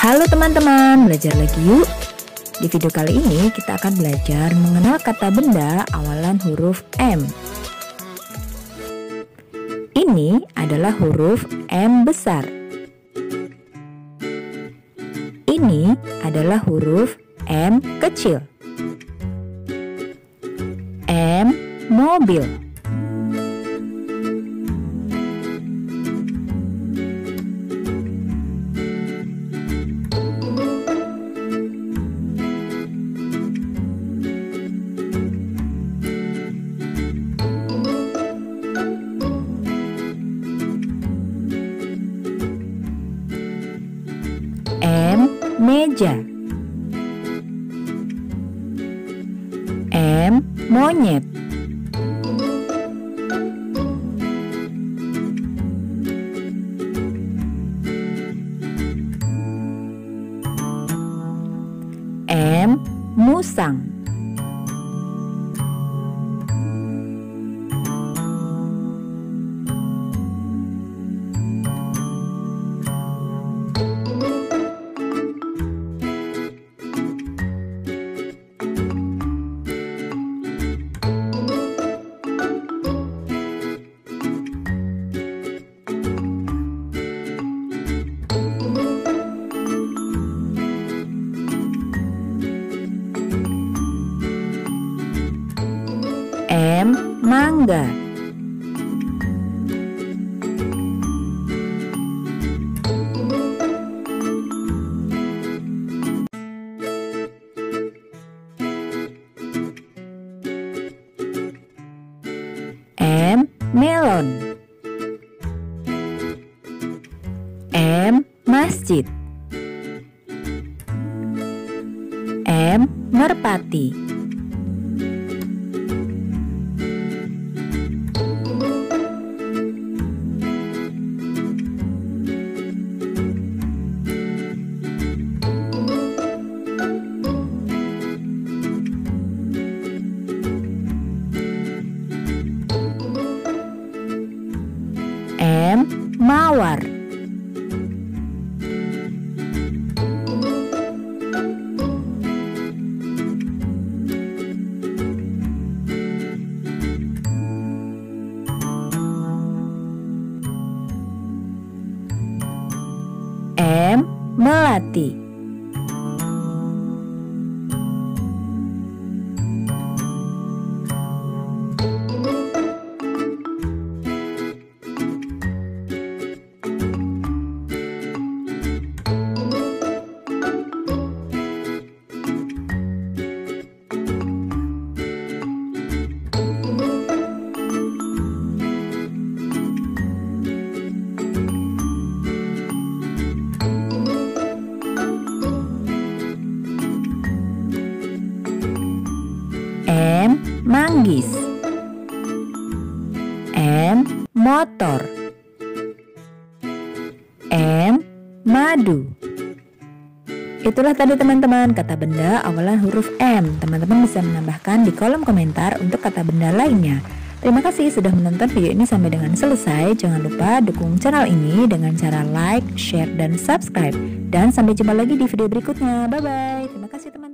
Halo teman-teman, belajar lagi yuk. Di video kali ini kita akan belajar mengenal kata benda awalan huruf M. Ini adalah huruf M besar. Ini adalah huruf M kecil. M mobil. M meja. M monyet. M musang. M mangga. M melon. M masjid. M merpati. M mawar. M melati. M manggis. M motor. M madu. Itulah tadi teman-teman kata benda awalan huruf M. Teman-teman bisa menambahkan di kolom komentar untuk kata benda lainnya. Terima kasih sudah menonton video ini sampai dengan selesai. Jangan lupa dukung channel ini dengan cara like, share, dan subscribe. Dan sampai jumpa lagi di video berikutnya. Bye-bye. Terima kasih teman-teman.